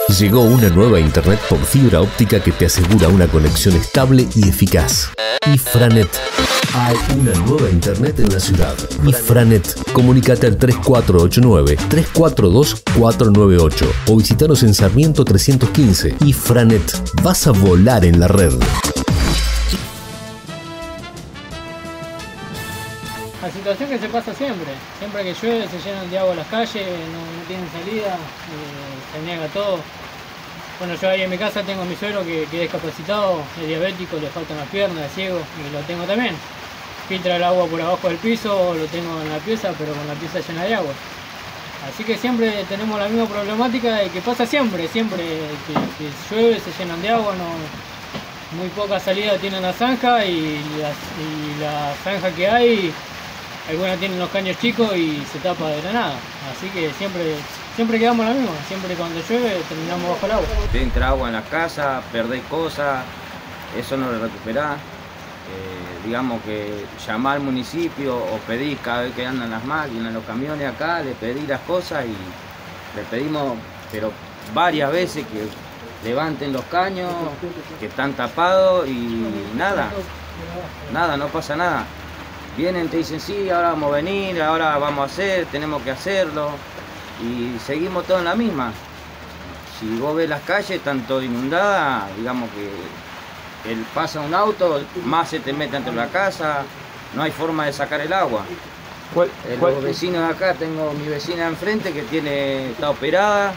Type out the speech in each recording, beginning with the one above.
Llegó una nueva internet por fibra óptica que te asegura una conexión estable y eficaz. Ifranet. Hay una nueva internet en la ciudad. Ifranet. Comunícate al 3489-342-498 o visítanos en Sarmiento 315. Ifranet. Vas a volar en la red. La situación que se pasa siempre que llueve se llenan de agua las calles, no tienen salida, se niega todo. Bueno, yo ahí en mi casa tengo a mi suegro que es discapacitado, es diabético, le faltan las piernas, es ciego y lo tengo también. Filtra el agua por abajo del piso, lo tengo en la pieza, pero con la pieza llena de agua. Así que siempre tenemos la misma problemática de que pasa siempre que llueve, se llenan de agua, muy poca salida tienen la zanja y la zanja que hay, algunas tienen los caños chicos y se tapa de la nada. Así que siempre quedamos la misma, siempre cuando llueve terminamos bajo el agua. Te entra agua en la casa, perdés cosas, eso no lo recuperás. Digamos que llamar al municipio o pedís cada vez que andan las máquinas, los camiones acá, le pedí las cosas y le pedimos, pero varias veces que levanten los caños, que están tapados y nada, no pasa nada. Vienen, te dicen sí, ahora vamos a venir, ahora vamos a hacer, tenemos que hacerlo y seguimos todos en la misma. Si vos ves las calles, están todas inundadas, digamos que pasa un auto, más se te mete dentro de la casa, no hay forma de sacar el agua. Los vecinos de acá, tengo mi vecina enfrente que está operada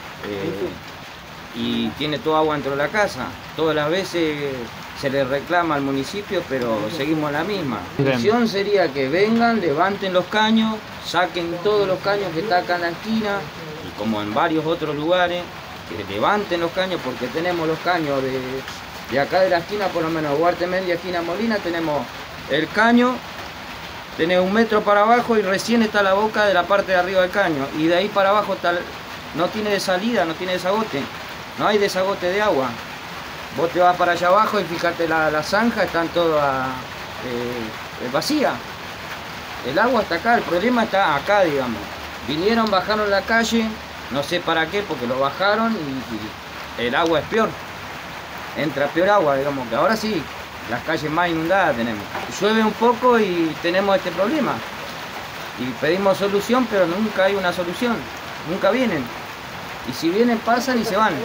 y tiene toda agua dentro de la casa. Todas las veces se le reclama al municipio, pero seguimos en la misma. La intención sería que vengan, levanten los caños, saquen todos los caños que están acá en la esquina, y como en varios otros lugares, que levanten los caños, porque tenemos los caños de acá de la esquina, por lo menos Huarte Mendia, esquina Molina, tenemos el caño, tenés 1 metro para abajo y recién está la boca de la parte de arriba del caño, y de ahí para abajo no tiene de salida, no tiene desagote, no hay desagote de agua. Vos te vas para allá abajo y fíjate la zanja, están todas vacías. El agua está acá, el problema está acá, digamos. Vinieron, bajaron la calle, no sé para qué, porque lo bajaron y el agua es peor. Entra peor agua, digamos, que ahora sí, las calles más inundadas tenemos. Llueve un poco y tenemos este problema. Y pedimos solución, pero nunca hay una solución, nunca vienen. Y si vienen, pasan y se van.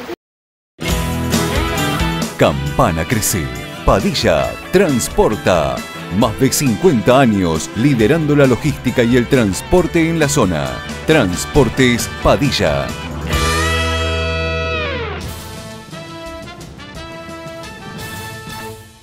Campana crece. Padilla transporta. Más de 50 años liderando la logística y el transporte en la zona. Transportes Padilla.